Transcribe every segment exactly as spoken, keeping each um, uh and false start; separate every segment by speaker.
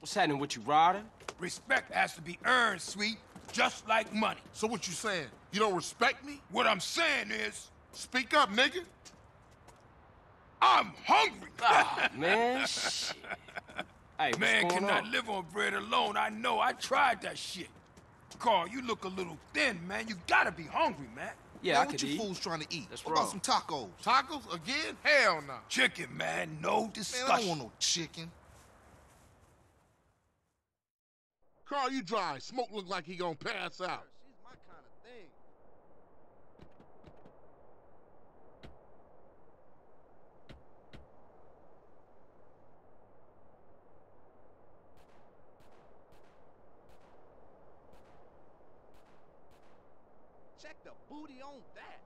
Speaker 1: What's happening with you, Ryder?
Speaker 2: Respect has to be earned, sweet, just like money.
Speaker 3: So what you saying? You don't respect me?
Speaker 2: What I'm saying is...
Speaker 3: Speak up, nigga.
Speaker 2: I'm hungry.
Speaker 1: Oh, man, shit. Hey, what's
Speaker 2: Man
Speaker 1: going
Speaker 2: cannot
Speaker 1: on?
Speaker 2: live on bread alone. I know. I tried that shit. Carl, you look a little thin, man. You gotta be hungry, man.
Speaker 1: Yeah,
Speaker 4: man,
Speaker 1: I
Speaker 4: what
Speaker 1: could
Speaker 4: you
Speaker 1: eat.
Speaker 4: fools trying to eat?
Speaker 1: That's
Speaker 4: what
Speaker 1: wrong.
Speaker 4: about some tacos?
Speaker 3: Tacos again? Hell no.
Speaker 2: Chicken, man. No discussion.
Speaker 4: Man, I don't want no chicken.
Speaker 3: Carl, you dry. Smoke look like he gonna pass out.
Speaker 4: She's my kind of thing. Check the booty on that.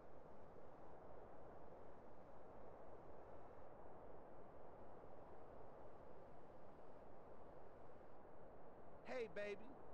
Speaker 4: Hey, baby.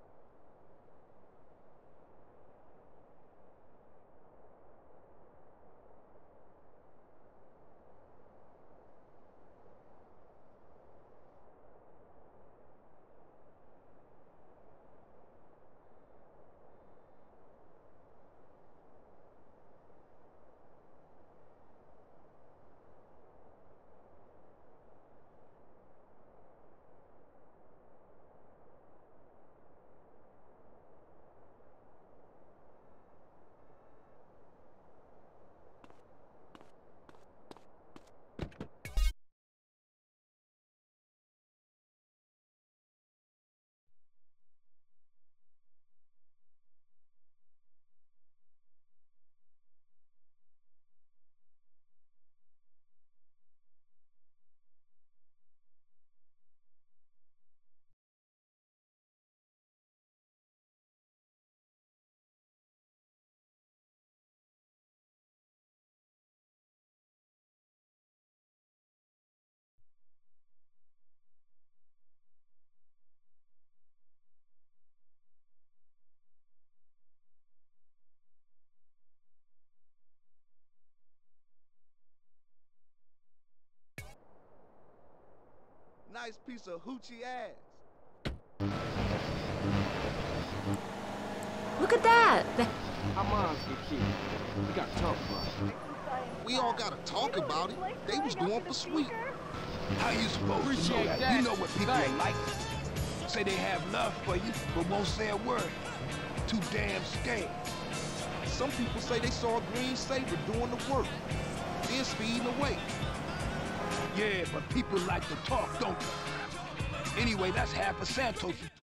Speaker 4: Nice piece of hoochie ass.
Speaker 5: Look at that. The
Speaker 1: Our moms get killed. We gotta talk about it.
Speaker 4: We all gotta talk about it. They was going for sweet.
Speaker 2: How you supposed to
Speaker 1: Appreciate
Speaker 2: know that?
Speaker 1: that.
Speaker 2: You know what people
Speaker 1: Thanks.
Speaker 2: are like. Say they have love for you, but won't say a word. Too damn scared.
Speaker 4: Some people say they saw a green saber doing the work, then speeding away.
Speaker 2: Yeah, but people like to talk, don't they? Anyway, that's half of Santos.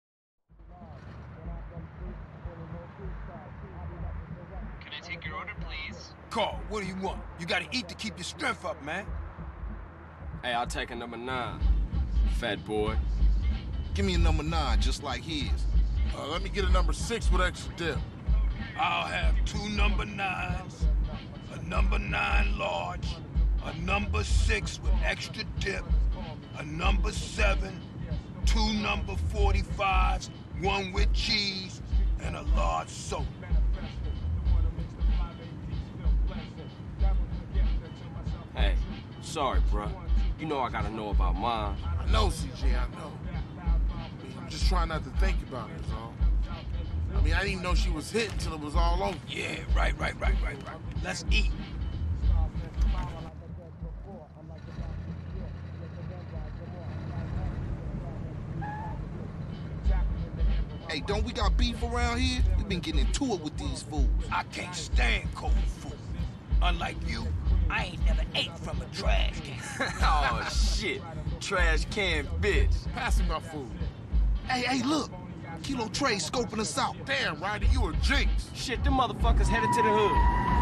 Speaker 6: Can I take your order, please?
Speaker 2: Carl, what do you want? You gotta eat to keep your strength up, man.
Speaker 1: Hey, I'll take a number nine, fat boy.
Speaker 4: Give me a number nine, just like his.
Speaker 3: Uh, let me get a number six with extra dip.
Speaker 2: I'll have two number nines, a number nine large, a number six with extra dip, a number seven, two number forty-fives, one with cheese, and a large soda.
Speaker 1: Hey, sorry, bruh. You know I gotta know about mine.
Speaker 3: I know, C J, I know. I mean, I'm just trying not to think about it, is all. I mean, I didn't even know she was hit until it was all over.
Speaker 2: Yeah, right, right, right, right, right. Let's eat.
Speaker 4: Hey, don't we got beef around here? We been getting into it with these fools.
Speaker 2: I can't stand cold food. Unlike you, I ain't never ate from a trash can.
Speaker 1: Oh, shit. Trash can bitch.
Speaker 3: Pass me my food.
Speaker 4: Hey, hey, look. Kilo Trey scoping us out.
Speaker 3: Damn, Ryder, you a jinx.
Speaker 1: Shit, them motherfuckers headed to the hood.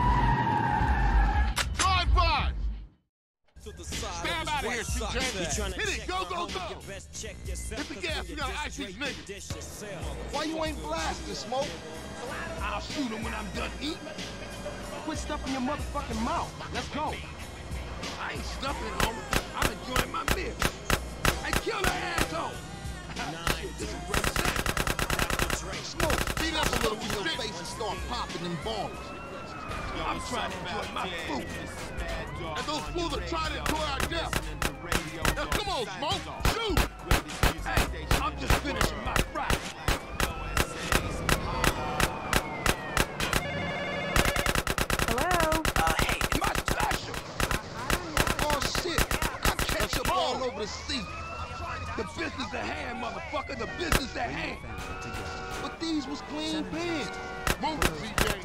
Speaker 3: Drive by! Stand out of here, C J. Hit it, go, go, go! Hit the gas, we gotta ice these niggas.
Speaker 4: Why you ain't blasting, Smoke?
Speaker 2: I'll shoot him when I'm done eating.
Speaker 1: Quit stuffing your motherfucking mouth. Let's go.
Speaker 2: I ain't stuffing it, homie. I'm enjoying my meal. Hey, kill the asshole! Shit, this is great set.
Speaker 4: Smoke, beat up a little with your face and start popping them balls.
Speaker 2: I'm trying to enjoy my food.
Speaker 3: And those fools are trying to enjoy our death.
Speaker 4: Now come on, Smoke, shoot!
Speaker 2: Hey, I'm just finishing my fry.
Speaker 5: Hello?
Speaker 6: Uh, hey,
Speaker 2: My special.
Speaker 4: Oh shit, got ketchup all over the seat.
Speaker 2: The business at hand, motherfucker. The business at hand.
Speaker 4: But these was clean pants. Move it, C J.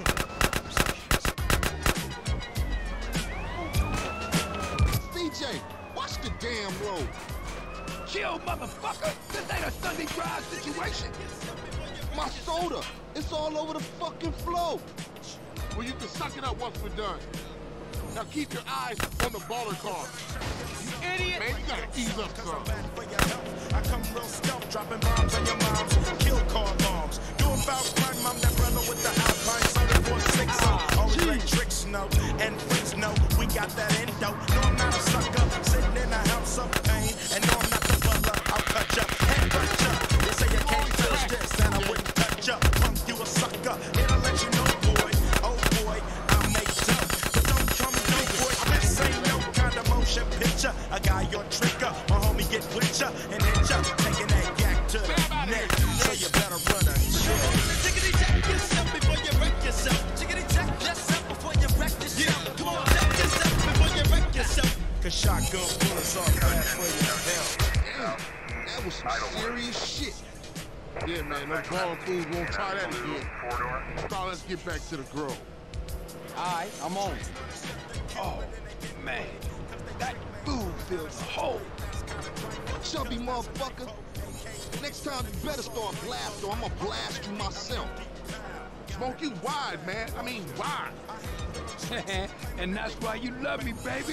Speaker 4: C J, watch the damn road.
Speaker 2: Chill, motherfucker. This ain't a Sunday drive situation.
Speaker 4: My soda, it's all over the fucking floor. Well, you can suck it up once we're done. Now keep your eyes on the baller car. You idiot! Man, you gotta ease up some.
Speaker 7: I come real stealth, dropping bombs on your moms, kill car bombs. Do about crime, I'm that brother with the Alpine soda four six oh. Always let tricks know, and freaks know we got that endo. No, I'm not a sucker, sitting in a house of pain. And no, I'm not the butler, I'll cut ya, and cut ya. They say you can't touch this, and I wouldn't touch ya. Punk, you a sucker, and I'll let you know, boy. Oh boy, I make dope, but don't come no boy. This ain't no kind of motion picture. A guy your tricker, my homie get with ya and hit ya, taking that yak to the neck. So you better run a shit.
Speaker 3: Chickity check yourself before you wreck yourself. Chickity check yourself before you wreck yourself. Yeah. Come on, check yourself before you wreck yourself.
Speaker 7: Cause shotgun bullets are bad for your health.
Speaker 4: Damn, that was some serious shit. Yeah, man, those ball fools won't try that again. Now let's get back to the grove.
Speaker 1: Alright, I'm on.
Speaker 2: Oh, man. That food fills a hole.
Speaker 4: Chubby motherfucker. Next time you better start blast or I'm gonna blast you myself. Smoke you wide, man. I mean wide.
Speaker 2: And that's why you love me, baby.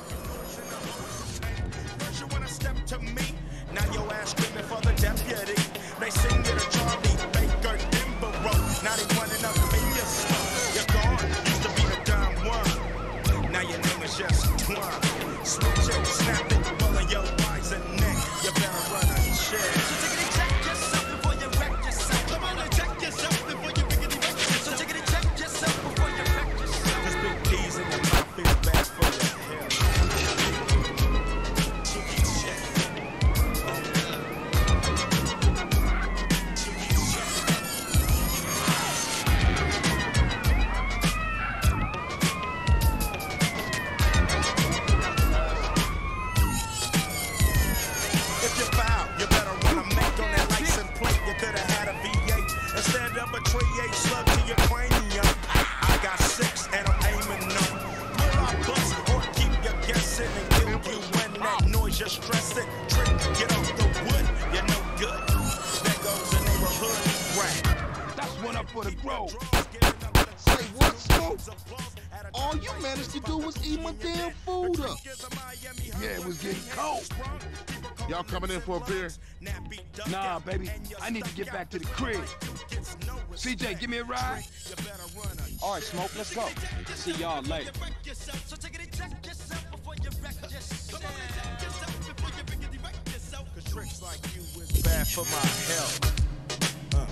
Speaker 7: First you wanna step to me, now your ass screaming for the deputy. They sing you to Charlie Baker Denborough. Now they running up in your stuff. You're gone, used to be the Don Juan. Now your name is just Twan. Switch it, snap it, pulling your eyes and neck. You better run a check.
Speaker 3: So chickity check yourself before you wreck yourself. Come on and check yourself before you rickety wreck yourself. So chickity check yourself before you wreck yourself.
Speaker 7: Cause big D's in your mouth is bad for your health. Chicky check. If you foul, you better run a make on that license plate. You could have had a V eight instead of a three eight slug to your cranium. I got six and I'm aiming no. Will I bust or keep you guessing and kill you when that noise you're stressing? Trick, get off the wood, you're no good. There goes the neighborhood rap.
Speaker 2: That's one up for the grove.
Speaker 4: Say what, Smoke? All you managed to do was eat my damn food up.
Speaker 2: Yeah, it was getting cold.
Speaker 4: Y'all coming in for a beer?
Speaker 2: Nah, baby, I need to get back to the crib. C J, give me a ride.
Speaker 1: Alright, Smoke, let's go. See y'all later.
Speaker 3: So chickity check yourself before you wreck yourself. Come on and check yourself before you rickety wreck yourself.
Speaker 7: Cause tricks like you is bad for my health. Uh.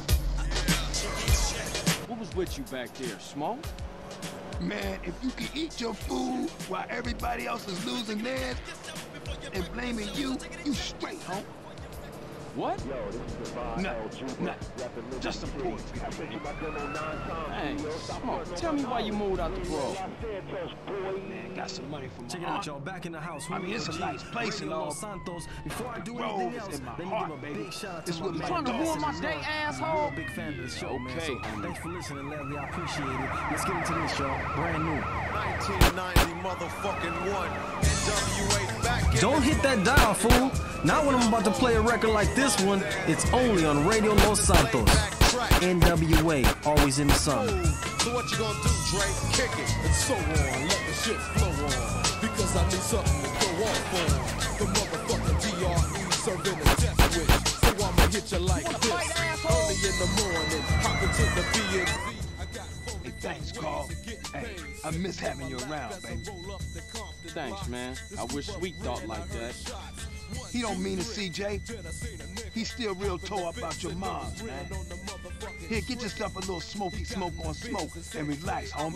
Speaker 1: What was with you back there, Smoke?
Speaker 2: Man, if you can eat your food while everybody else is losing theirs and blaming you, you straight, homie.
Speaker 1: What?
Speaker 2: Nothing, nothing. Just a point.
Speaker 1: Hey, Smoke, tell me why you moved out the grove.
Speaker 2: Man, got some money from my
Speaker 8: Check it
Speaker 2: aunt.
Speaker 8: out, y'all. Back in the house.
Speaker 2: I mean, it's a nice place and all.
Speaker 8: Los Santos. Before I do
Speaker 2: Grove
Speaker 8: anything
Speaker 2: is
Speaker 8: else,
Speaker 2: in my
Speaker 8: let me
Speaker 2: heart,
Speaker 8: give a
Speaker 2: baby.
Speaker 8: big shout out
Speaker 2: It's
Speaker 8: to
Speaker 2: what
Speaker 8: my
Speaker 2: my
Speaker 8: man,
Speaker 2: dog
Speaker 8: Dawson
Speaker 2: is.
Speaker 8: as well. I'm a real big fan of this show, man. So
Speaker 1: Okay.
Speaker 8: thanks for listening, Leslie. I appreciate it. Let's get into this, y'all. Brand new.
Speaker 3: nineteen ninety motherfucking one. N W A back in
Speaker 8: Don't hit that dial, fool. Not when I'm about to play a record like this one. It's only on Radio Los Santos. N W A, always in the sun.
Speaker 3: So what you gonna do, Dre? Kick it and so on. Let the shit flow on. Because I need something to go off on. The motherfucking D R E serving a death wish. So I'ma hit you like this. Early in the morning, hop into the B and B.
Speaker 2: Hey, thanks, Carl. Hey, I miss having you around, baby.
Speaker 1: Thanks, man. I wish Sweet thought like that.
Speaker 2: He don't mean it, C J. He's still real tore up about your moms, man. Here, get yourself a little smoky smoke on smoke and relax, homie.